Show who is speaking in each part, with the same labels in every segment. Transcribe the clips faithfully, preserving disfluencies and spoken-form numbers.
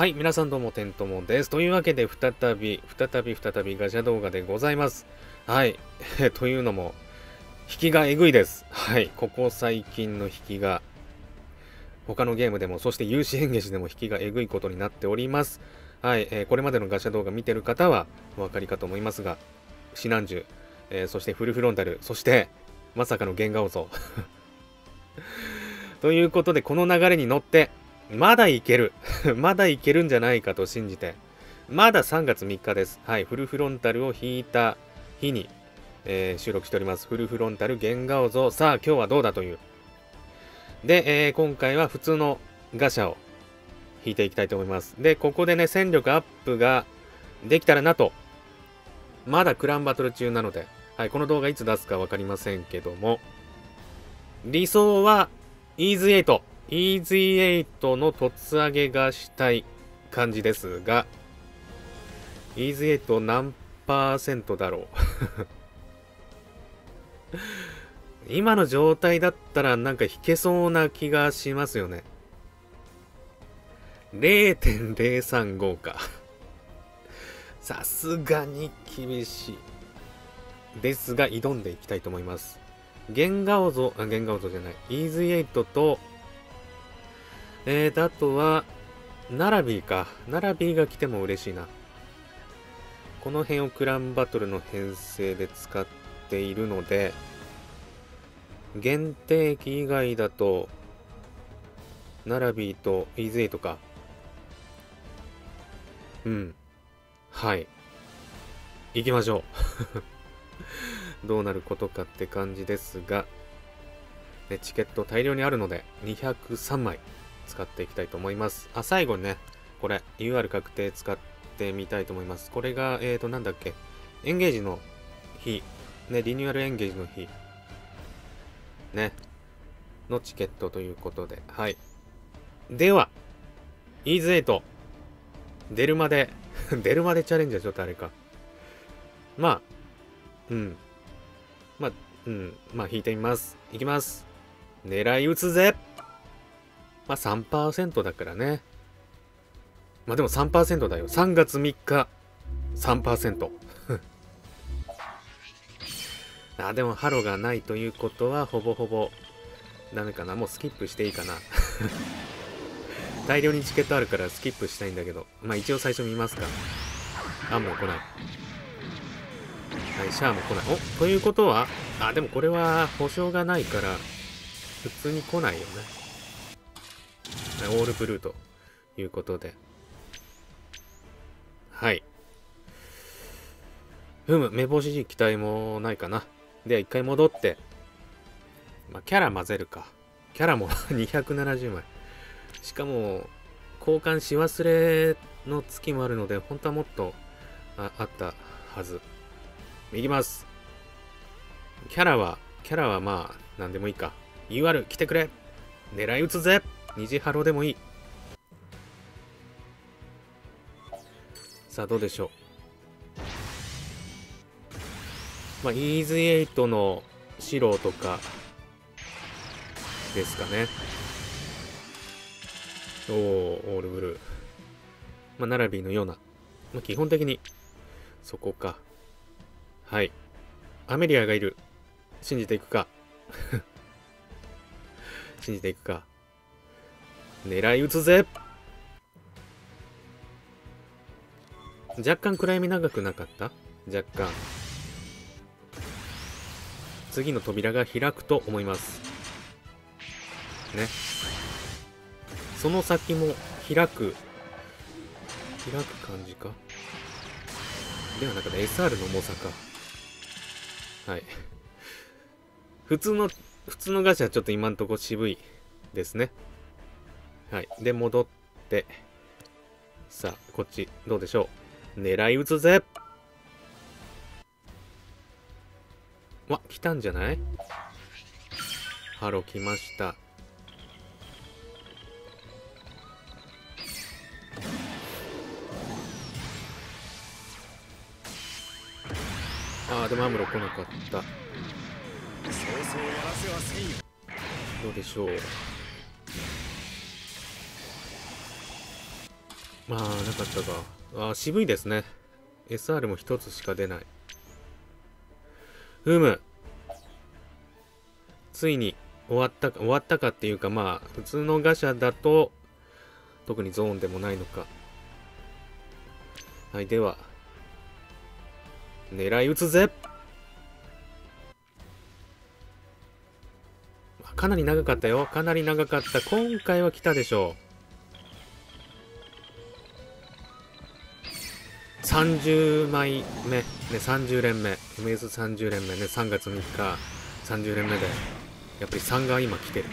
Speaker 1: はい、皆さんどうも、てんともです。というわけで、再び、再び、再びガチャ動画でございます。はい。というのも、引きがえぐいです。はい。ここ最近の引きが、他のゲームでも、そして有志エンゲージでも引きがえぐいことになっております。はい。えー、これまでのガチャ動画見てる方は、お分かりかと思いますが、シナンジュ、えー、そしてフルフロンタル、そして、まさかの原画像。ということで、この流れに乗って、まだいける。まだいけるんじゃないかと信じて。まださんがつみっかです。はい。フルフロンタルを引いた日に、えー、収録しております。フルフロンタル原画像。さあ、今日はどうだという。で、えー、今回は普通のガシャを引いていきたいと思います。で、ここでね、戦力アップができたらなと。まだクランバトル中なので、はい。この動画いつ出すかわかりませんけども、理想は、イーズエイト。イーズエイトの突上げがしたい感じですが、イーズエイト何パーセントだろう今の状態だったらなんか引けそうな気がしますよね。れいてんぜろさんご か。さすがに厳しい。ですが、挑んでいきたいと思います。原画像、あ、原画像じゃない。イーズエイトと、えーと、あとは、ナラビーか。ナラビーが来ても嬉しいな。この辺をクランバトルの編成で使っているので、限定機以外だと、ナラビーとイーズエイトか。うん。はい。行きましょう。どうなることかって感じですが、ね、チケット大量にあるので、にひゃくさんまい。使っていきたいと思います。あ、最後にね、これ、ユーアール 確定使ってみたいと思います。これが、えーと、なんだっけ、エンゲージの日、ね、リニューアルエンゲージの日、ね、のチケットということで、はい。では、イーズエイト、出るまで、出るまでチャレンジはちょっとあれか。まあ、うん。まあ、うん、まあ、引いてみます。いきます。狙い撃つぜ。まあ さんパーセント だからね。まあでも さんパーセント だよ。さんがつみっか、さんパーセント。あ、でもハロがないということは、ほぼほぼ、ダメかな。もうスキップしていいかな。大量にチケットあるからスキップしたいんだけど。まあ一応最初見ますか。あ、もう来ない。はい、シャアも来ない。お、ということは、あ、でもこれは保証がないから、普通に来ないよね。オールブルーということで。はい。ふむ、目星期待もないかな。では一回戻って、まあ、キャラ混ぜるか。キャラもにひゃくななじゅうまい。しかも、交換し忘れの月もあるので、本当はもっと あ, あったはず。いきます。キャラは、キャラはまあ、なんでもいいか。ユーアール 来てくれ。狙い撃つぜ。虹ハロでもいい。さあ、どうでしょう。まあ、イーズエイトの白とかですかね。おー、オールブルー。まあ、ナラビーのような。まあ、基本的に、そこか。はい。アメリアがいる。信じていくか。信じていくか。狙い撃つぜ。若干暗闇長くなかった？若干。次の扉が開くと思います。ね。その先も開く。開く感じか？ではなくて エスアール の重さか。はい。普通の、普通のガチャはちょっと今んとこ渋いですね。はい。で、戻って。さあ、こっち、どうでしょう。狙い撃つぜ。わ、来たんじゃない？ハロ来ました。あー、でもアムロ来なかった。どうでしょう。 まあ、なかったか。あー、渋いですね。エスアール もひとつしか出ない。ふむ。ついに終わったか、終わったかっていうか、まあ、普通のガシャだと、特にゾーンでもないのか。はい、では、狙い撃つぜ。かなり長かったよ。かなり長かった。今回は来たでしょう。さんじゅうまいめ。ね、さんじゅう連目。エムエスさんじゅう 連目ね。さんがつみっか。さんじゅう連目で。やっぱりさんが今来てる。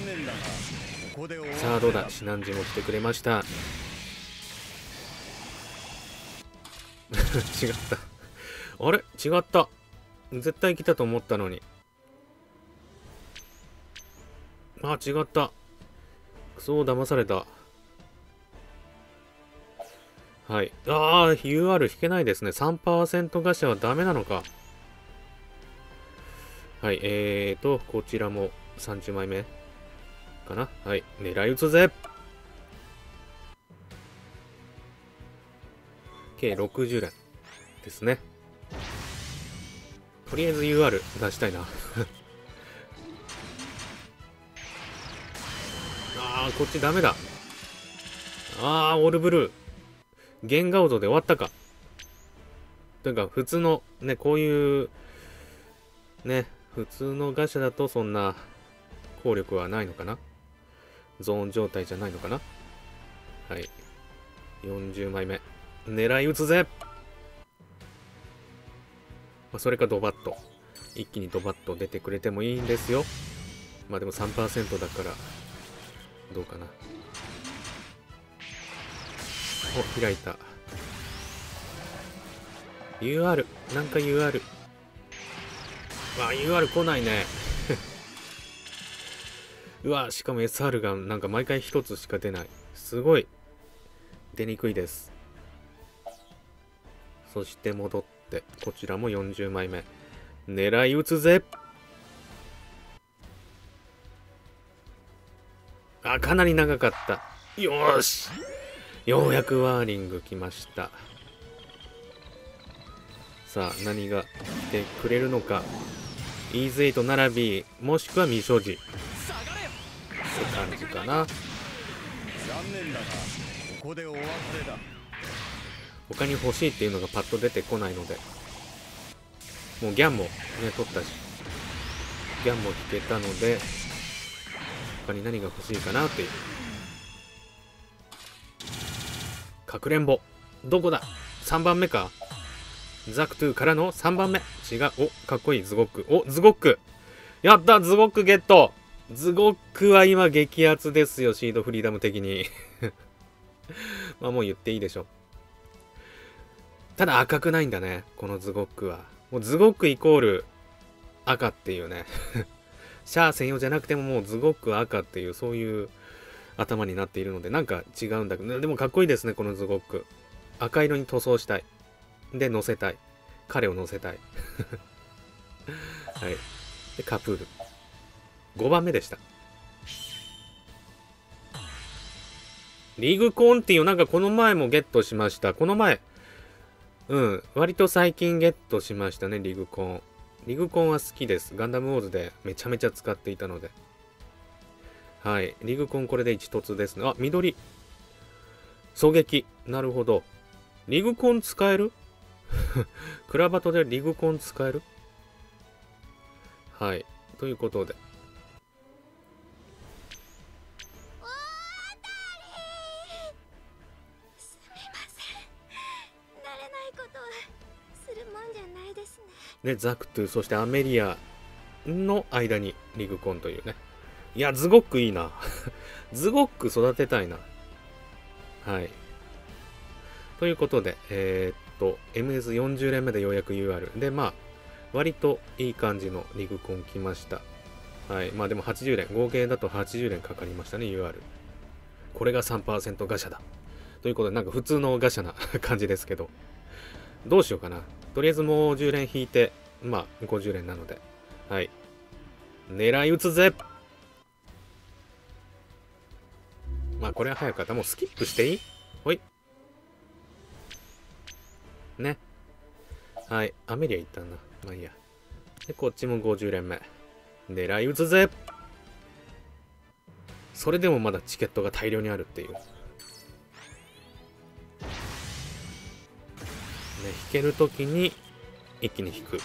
Speaker 1: さあ、どうだ。シナンジも来てくれました。違った。あれ違った。絶対来たと思ったのに。あ、違った。クソ、騙された。はい。ああ、ユーアール 引けないですね。さんパーセント ガシャはダメなのか。はい。えーと、こちらもさんじゅうまいめかな。はい。狙い撃つぜ。計ろくじゅう連ですね。とりあえず ユーアール 出したいな。ああ、こっちダメだ。ああ、オールブルー。原画音で終わったか。というか、普通の、ね、こういう、ね、普通のガシャだとそんな効力はないのかな。ゾーン状態じゃないのかな。はい。よんじゅうまいめ。狙い撃つぜ。まあ、それかドバッと。一気にドバッと出てくれてもいいんですよ。まあでも さんパーセント だから、どうかな。お、開いた。ユーアール。なんか ユーアール。あ、ユーアール 来ないね。うわ、しかも エスアール がなんか毎回ひとつしか出ない。すごい。出にくいです。そして戻って、こちらもよんじゅうまいめ。狙い撃つぜ。あ、かなり長かった。よーし。ようやくワーリング来ました。さあ、何が来てくれるのか。イーズエイト並び、もしくは未所持。って感じかな。残念だが、ここでお別れだ。他に欲しいっていうのがパッと出てこないので。もうギャンもね、取ったし。ギャンも引けたので、他に何が欲しいかなっていう。かくれんぼ。どこだ ?さん 番目か。ザクトゥからのさんばんめ。違う。お、かっこいい。ズゴック。お、ズゴック。やったズゴックゲット。ズゴックは今激アツですよ。シードフリーダム的に。まあもう言っていいでしょ。ただ赤くないんだね。このズゴックは。もうズゴックイコール赤っていうね。シャア専用じゃなくてももうズゴックは赤っていうそういう頭になっているのでなんか違うんだけど、でもかっこいいですね。このズゴック。赤色に塗装したい。で、乗せたい。彼を乗せたい。はい。で、カプール。ごばんめでした。リグコンっていうなんかこの前もゲットしました。この前。うん。割と最近ゲットしましたね、リグコン。リグコンは好きです。ガンダムウォーズでめちゃめちゃ使っていたので。はい。リグコンこれで一突ですね。あ、緑。狙撃。なるほど。リグコン使えるクラバトでリグコン使えるはい。ということで。
Speaker 2: すみません。慣れないことはするもんじゃないですね。
Speaker 1: ね、ザクトゥ、そしてアメリアの間にリグコンというね。いや、ズゴックいいな。ズゴック育てたいな。はい。ということで、えー、っと、エムエスよんじゅう 連目でようやく ユーアール。で、まあ、割といい感じのリグコン来ました。はい。まあでもはちじゅう連。合計だとはちじゅう連かかりましたね、ユーアール。これが さんパーセント ガシャだ。ということで、なんか普通のガシャな感じですけど。どうしようかな。とりあえずもうじゅう連引いて、まあごじゅう連なので。はい。狙い撃つぜ。まあこれは早かった。もうスキップしていいほい。 ね。はい。アメリア行ったな。まあいいや。で、こっちもごじゅう連目。狙い撃つぜ。それでもまだチケットが大量にあるっていう。ね、引けるときに一気に引く。はい。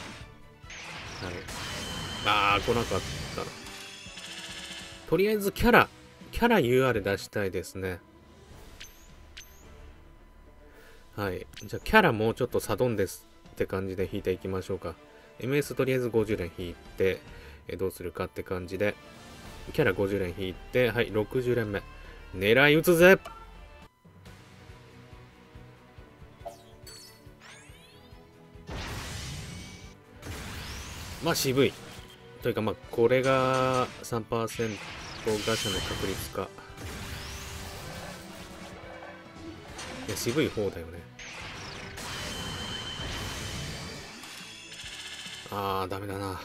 Speaker 1: あー、来なかった。とりあえずキャラ、キャラ ユーアール 出したいですね。はい。じゃあ、キャラもうちょっとサドンですって感じで引いていきましょうか。エムエス とりあえずごじゅう連引いて、えどうするかって感じで、キャラごじゅう連引いて、はい、ろくじゅう連目。狙い撃つぜ。まあ、渋い。というか、まあ、これが さんパーセント ガシャの確率か。いや、渋い方だよね。あー、ダメだな。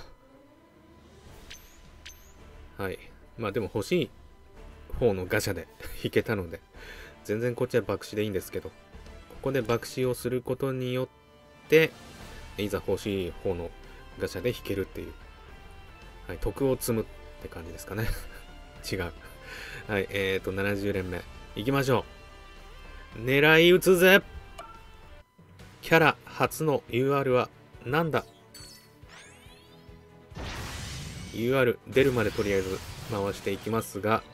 Speaker 1: はい。まあでも欲しい方のガシャで引けたので、全然こっちは爆死でいいんですけど、ここで爆死をすることによって、いざ欲しい方のガシャで引けるっていう、はい、徳を積むって感じですかね。違う。はい、えーと、ななじゅう連目。いきましょう。狙い撃つぜ。キャラ初の ユーアール はなんだ？ ユーアール 出るまでとりあえず回していきますが、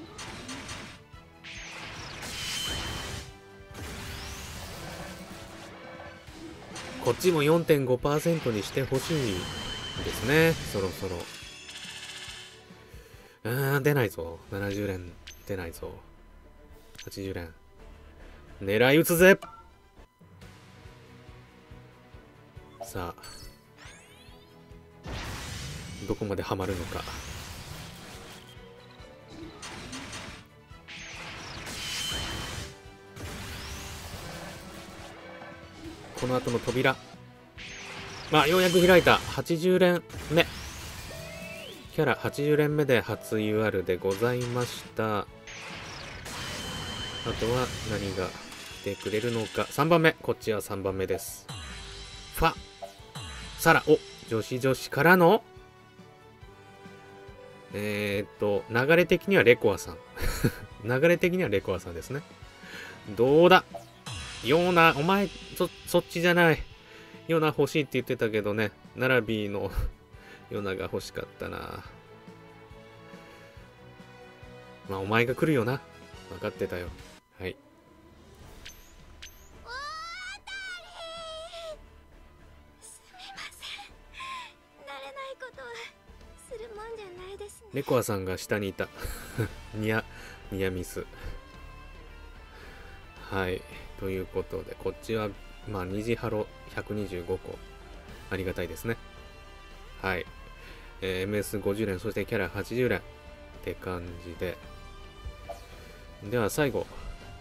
Speaker 1: こっちも よんてんごパーセント にしてほしいですね。そろそろ。あー、出ないぞ。ななじゅう連出ないぞ。はちじゅう連。狙い撃つぜ。さあ。どこまでハマるのか。この後の扉。まあ、ようやく開いた。はちじゅう連目。キャラはちじゅう連目で初 ユーアール でございました。あとは何が来てくれるのか。さんばんめ。こっちはさんばんめです。ファ。サラ。お、女子女子からのえー、っと、流れ的にはレコアさん。流れ的にはレコアさんですね。どうだヨーナ、お前、そ、そっちじゃない。ヨーナ欲しいって言ってたけどね。ナラビーのヨーナが欲しかったな。まあ、お前が来るよな。分かってたよ。はい。レコアさんが下にいた。ニア、ニアミス。はい。ということで、こっちは、まあ、虹ハロひゃくにじゅうごこ。ありがたいですね。はい。えー、エムエスごじゅう連、そしてキャラはちじゅう連って感じで。では、最後。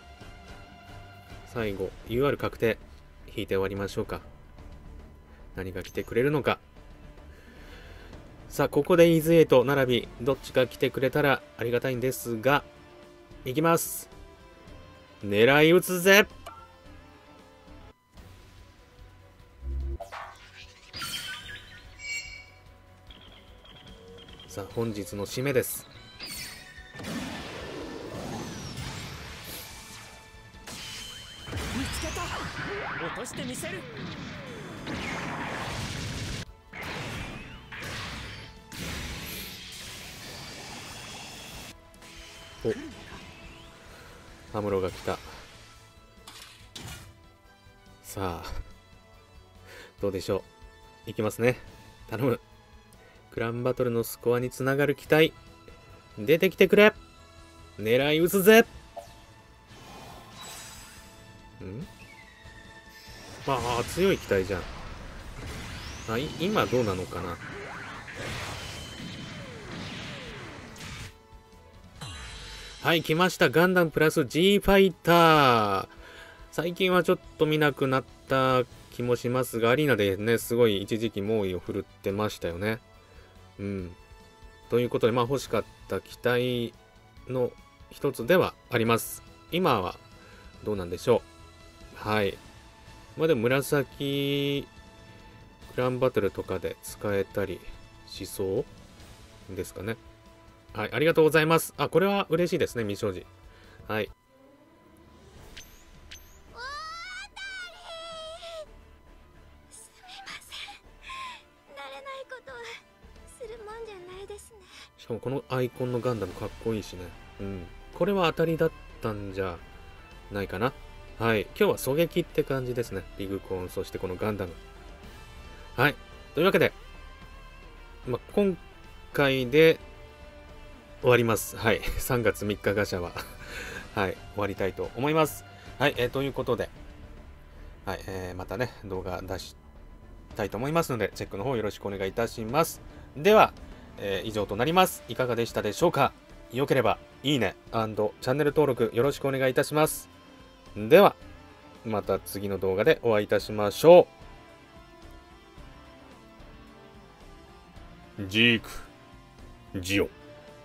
Speaker 1: 最後、ユーアール 確定。引いて終わりましょうか。何が来てくれるのか。さあ、ここでイーズエイト並び、どっちか来てくれたらありがたいんですが、いきます。狙い撃つぜ。さあ、本日の締めです。
Speaker 3: 見つけた。落としてみせる。
Speaker 1: お、アムロが来た。さあ、どうでしょう。いきますね。頼む。クランバトルのスコアにつながる期待。出てきてくれ。狙い撃つぜ。んまあ、強い期待じゃん。あ、い今どうなのかな。はい、来ました。ガンダムプラス G ファイター。最近はちょっと見なくなった気もしますが、アリーナでね、すごい一時期猛威を振るってましたよね。うん。ということで、まあ欲しかった機体の一つではあります。今はどうなんでしょう。はい。 まあでも紫クランバトルとかで使えたりしそうですかね。はい、ありがとうございます。あ、これは嬉しいですね、未正直。はい。
Speaker 2: おーたりー、すみません。慣れないことはするもんじゃないですね。
Speaker 1: しかもこのアイコンのガンダムかっこいいしね。うん。これは当たりだったんじゃないかな。はい。今日は狙撃って感じですね。ビグコーン、そしてこのガンダム。はい。というわけで、まあ、今回で終わります。はい。さんがつみっかガシャははい。終わりたいと思います。はい。えー、ということで、はい。えー、またね、動画出したいと思いますので、チェックの方よろしくお願いいたします。では、えー、以上となります。いかがでしたでしょうか？良ければ、いいね&チャンネル登録よろしくお願いいたします。では、また次の動画でお会いいたしましょう。ジーク、ジオ。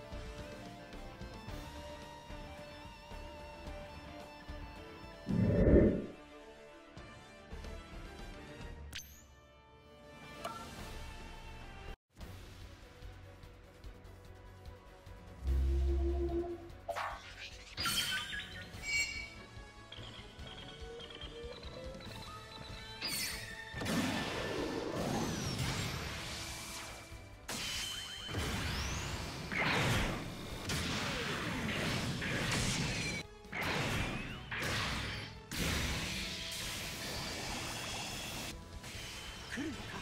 Speaker 3: 来るのか。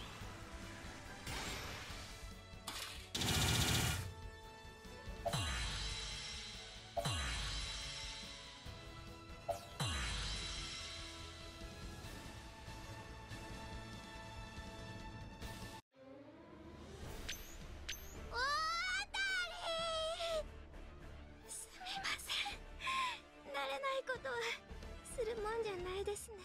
Speaker 2: おーたりー、すみません。慣れないことはするもんじゃないですね。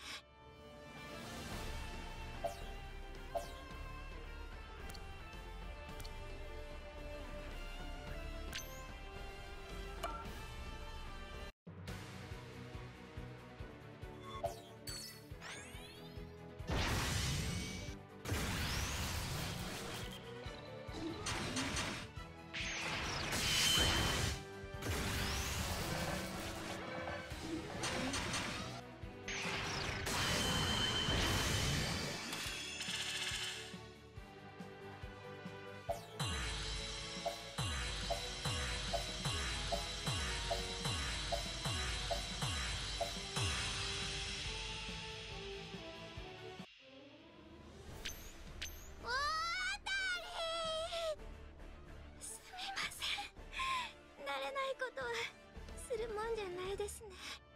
Speaker 2: おーたりー、すみません。慣れないことはするもんじゃないですね。